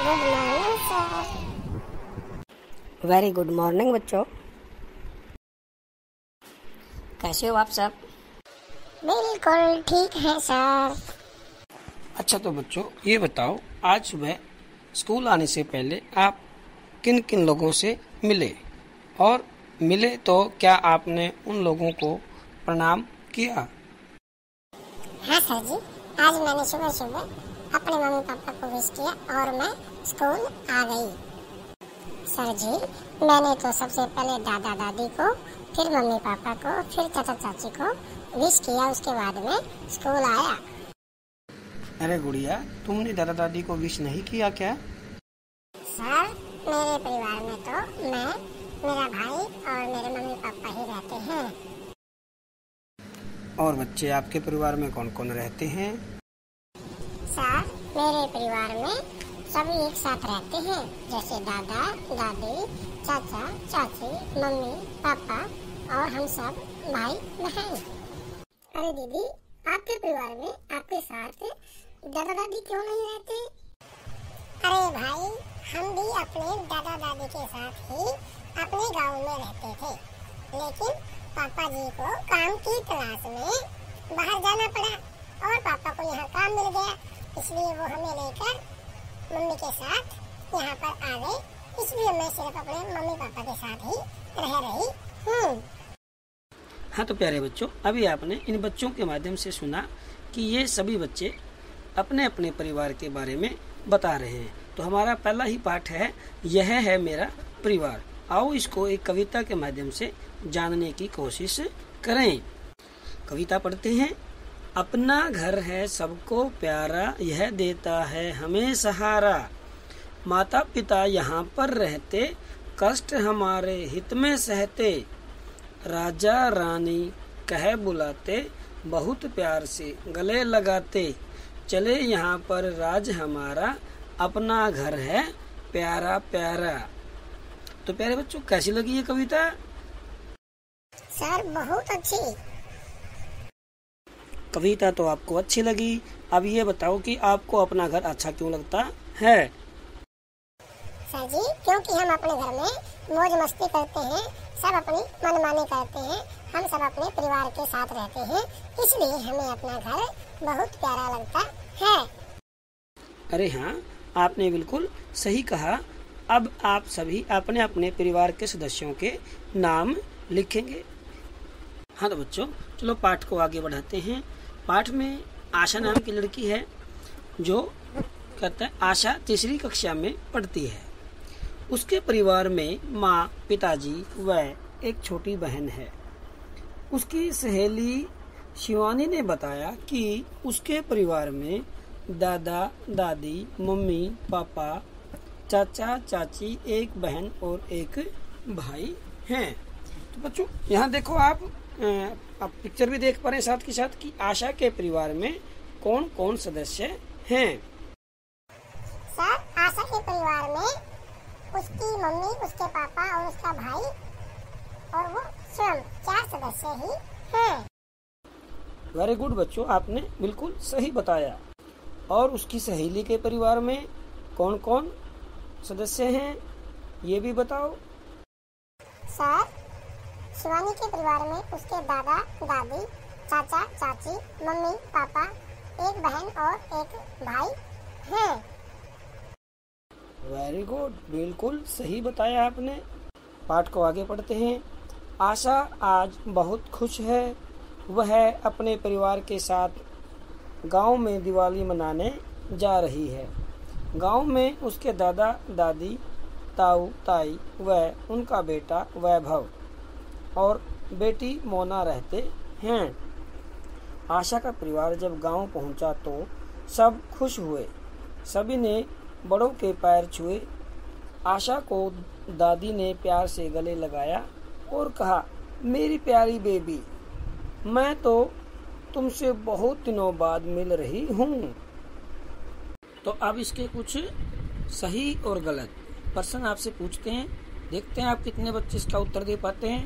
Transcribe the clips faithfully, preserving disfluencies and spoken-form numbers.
Good morning sir. Very good morning बच्चों। कैसे हो आप सब? बिल्कुल ठीक है सर। अच्छा तो बच्चों ये बताओ, आज सुबह स्कूल आने से पहले आप किन किन लोगों से मिले, और मिले तो क्या आपने उन लोगों को प्रणाम किया? हाँ सर जी, आज मैंने सुबह सुबह अपने मम्मी पापा को विश किया और मैं स्कूल आ गई। सर जी, मैंने तो सबसे पहले दादा दादी को, फिर मम्मी पापा को, फिर चाचा चाची को विश किया, उसके बाद में स्कूल आया। अरे गुड़िया, तुमने दादा दादी को विश नहीं किया क्या? सर, मेरे परिवार में तो मैं, मेरा भाई और मेरे मम्मी पापा ही रहते हैं। और बच्चे आपके परिवार में कौन कौन रहते हैं? सर, मेरे परिवार में सभी एक साथ रहते हैं, जैसे दादा दादी, चाचा चाची, मम्मी पापा और हम सब भाई बहन। अरे दीदी, आपके परिवार में आपके साथ दादा दादी क्यों नहीं रहते? अरे भाई, हम भी अपने दादा दादी के साथ ही अपने गांव में रहते थे, लेकिन पापा जी को काम की तलाश में बाहर जाना पड़ा और पापा को यहाँ काम मिल गया, इसलिए वो हमें लेकर मम्मी के साथ यहाँ पर आ गए। इसलिए मैं सिर्फ अपने मम्मी पापा के साथ ही रह रही हूँ। हाँ तो प्यारे बच्चों, अभी आपने इन बच्चों के माध्यम से सुना कि ये सभी बच्चे अपने अपने परिवार के बारे में बता रहे हैं। तो हमारा पहला ही पाठ है, यह है मेरा परिवार। आओ इसको एक कविता के माध्यम से जानने की कोशिश करें। कविता पढ़ते हैं। अपना घर है सबको प्यारा, यह देता है हमें सहारा। माता पिता यहाँ पर रहते, कष्ट हमारे हित में सहते। राजा रानी कह बुलाते, बहुत प्यार से गले लगाते। चले यहाँ पर राज हमारा, अपना घर है प्यारा प्यारा। तो प्यारे बच्चों, कैसी लगी ये कविता? सर, बहुत अच्छी। कविता तो आपको अच्छी लगी। अब ये बताओ कि आपको अपना घर अच्छा क्यों लगता है? सर जी, क्योंकि हम अपने घर में मौज मस्ती करते हैं, सब अपनी मनमानी करते हैं, हम सब अपने परिवार के साथ रहते हैं, इसलिए हमें अपना घर बहुत प्यारा लगता है। अरे हाँ, आपने बिल्कुल सही कहा। अब आप सभी अपने अपने परिवार के सदस्यों के नाम लिखेंगे। हाँ तो बच्चों, चलो पाठ को आगे बढ़ाते हैं। पाठ में आशा नाम की लड़की है, जो कहता है आशा तीसरी कक्षा में पढ़ती है। उसके परिवार में माँ, पिताजी व एक छोटी बहन है। उसकी सहेली शिवानी ने बताया कि उसके परिवार में दादा दादी, मम्मी पापा, चाचा चाची, एक बहन और एक भाई हैं। तो बच्चों यहाँ देखो, आप आप पिक्चर भी देख पा रहे हैं साथ के साथ कि आशा के परिवार में कौन कौन सदस्य हैं। सर, आशा के परिवार में उसकी मम्मी, उसके पापा और उसका भाई और वो स्वयं, चार सदस्य ही हैं। वेरी गुड बच्चों, आपने बिल्कुल सही बताया। और उसकी सहेली के परिवार में कौन कौन सदस्य हैं, ये भी बताओ। सर, शिवानी के परिवार में उसके दादा दादी, चाचा चाची, मम्मी पापा, एक बहन और एक भाई हैं। वेरी गुड, बिल्कुल सही बताया आपने। पाठ को आगे पढ़ते हैं। आशा आज बहुत खुश है। वह अपने परिवार के साथ गांव में दिवाली मनाने जा रही है। गांव में उसके दादा दादी, ताऊ ताई व उनका बेटा वैभव और बेटी मोना रहते हैं। आशा का परिवार जब गांव पहुंचा तो सब खुश हुए। सभी ने बड़ों के पैर छुए। आशा को दादी ने प्यार से गले लगाया और कहा, मेरी प्यारी बेबी, मैं तो तुमसे बहुत दिनों बाद मिल रही हूँ। तो अब इसके कुछ सही और गलत प्रश्न आपसे पूछते हैं, देखते हैं आप कितने बच्चे इसका उत्तर दे पाते हैं।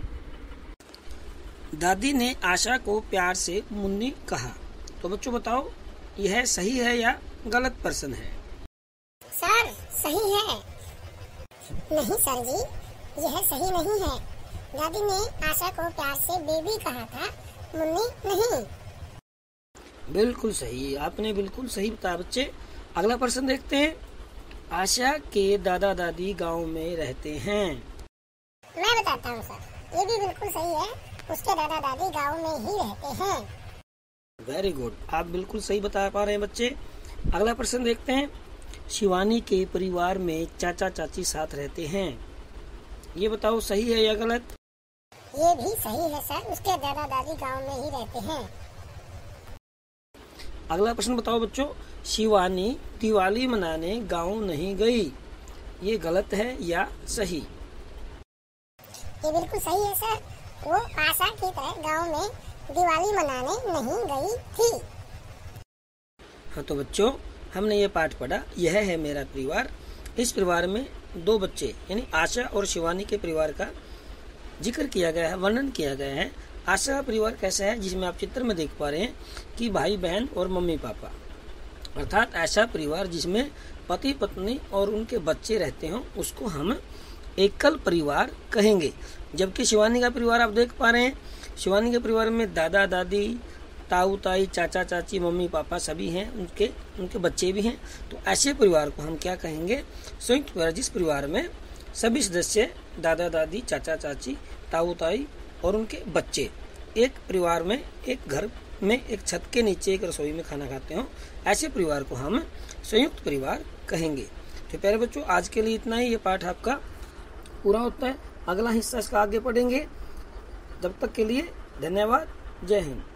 दादी ने आशा को प्यार से मुन्नी कहा। तो बच्चों बताओ, यह सही है या गलत प्रश्न है? सर, सही है। नहीं सर जी, यह सही नहीं है। दादी ने आशा को प्यार से बेबी कहा था, मुन्नी नहीं। बिल्कुल सही, आपने बिल्कुल सही बताया बच्चे। अगला प्रश्न देखते हैं। आशा के दादा दादी गांव में रहते हैं। मैं बताता हूँ सर, ये भी बिल्कुल सही है। उसके दादा दादी गांव में ही रहते हैं। वेरी गुड, आप बिल्कुल सही बता पा रहे हैं बच्चे। अगला प्रश्न देखते हैं। शिवानी के परिवार में चाचा चाची साथ रहते हैं। ये बताओ सही है या गलत? ये भी सही है सर, उसके दादा दादी गांव में ही रहते हैं। अगला प्रश्न बताओ बच्चों। शिवानी दिवाली मनाने गांव नहीं गई। ये गलत है या सही? ये बिल्कुल सही है सर, वो आशा की तरह गांव में दिवाली मनाने नहीं गई थी। हाँ तो बच्चों, हमने ये पाठ पढ़ा, यह है मेरा परिवार। इस परिवार में दो बच्चे यानी आशा और शिवानी के परिवार का जिक्र किया गया है, वर्णन किया गया है। आशा का परिवार कैसा है, जिसमें आप चित्र में देख पा रहे हैं कि भाई बहन और मम्मी पापा, अर्थात ऐसा परिवार जिसमें पति पत्नी और उनके बच्चे रहते हों, उसको हम एकल परिवार कहेंगे। जबकि शिवानी का परिवार आप देख पा रहे हैं, शिवानी के परिवार में दादा दादी, ताऊ ताई, चाचा चाची, मम्मी पापा सभी हैं, उनके उनके बच्चे भी हैं। तो ऐसे परिवार को हम क्या कहेंगे? संयुक्त परिवार, जिस परिवार में सभी सदस्य दादा दादी, चाचा चाची, ताऊ ताई और उनके बच्चे एक परिवार में, एक घर में, एक छत के नीचे एक रसोई में खाना खाते हो, ऐसे परिवार को हम संयुक्त परिवार कहेंगे। तो प्यारे बच्चों, आज के लिए इतना ही। ये पाठ आपका पूरा होता है। अगला हिस्सा इसका आगे पढ़ेंगे। जब तक के लिए धन्यवाद। जय हिंद।